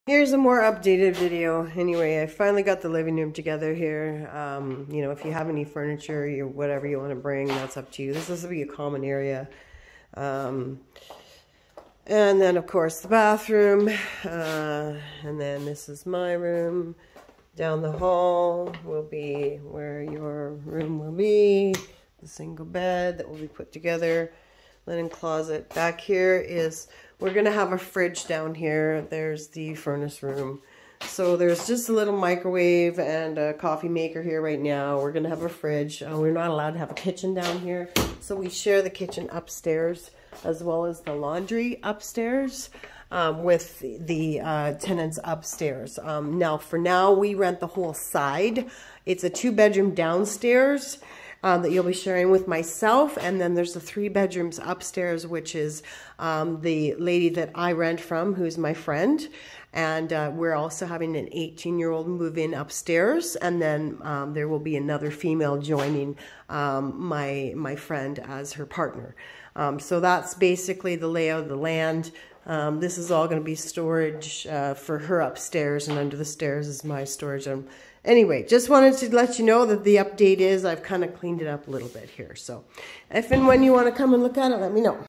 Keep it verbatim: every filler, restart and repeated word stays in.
Here's a more updated video. Anyway, I finally got the living room together here. Um, you know, if you have any furniture or whatever you want to bring, that's up to you. This is to be a common area. Um, and then, of course, the bathroom. Uh, and then this is my room. Down the hall will be where your room will be. The single bed that will be put together. Linen closet. Back here is, we're going to have a fridge down here. There's the furnace room. So there's just a little microwave and a coffee maker here right now. We're going to have a fridge. Uh, we're not allowed to have a kitchen down here. So we share the kitchen upstairs as well as the laundry upstairs um, with the, the uh, tenants upstairs. Um, now, for now, we rent the whole side. It's a two bedroom downstairs. Um, that you'll be sharing with myself, and then there's the three bedrooms upstairs, which is um, the lady that I rent from, who's my friend, and uh, we're also having an eighteen year old move in upstairs, and then um, there will be another female joining um, my my friend as her partner. Um, so that's basically the layout of the land. Um, this is all going to be storage uh, for her upstairs, and under the stairs is my storage. Um, anyway, just wanted to let you know that the update is I've kind of cleaned it up a little bit here. So if and when you want to come and look at it, let me know.